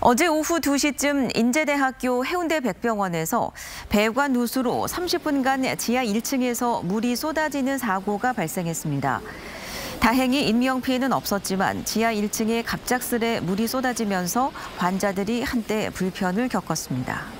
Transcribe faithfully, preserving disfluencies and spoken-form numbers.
어제 오후 두 시쯤 인제대학교 해운대 백병원에서 배관 누수로 삼십 분간 지하 일 층에서 물이 쏟아지는 사고가 발생했습니다. 다행히 인명피해는 없었지만 지하 일 층에 갑작스레 물이 쏟아지면서 환자들이 한때 불편을 겪었습니다.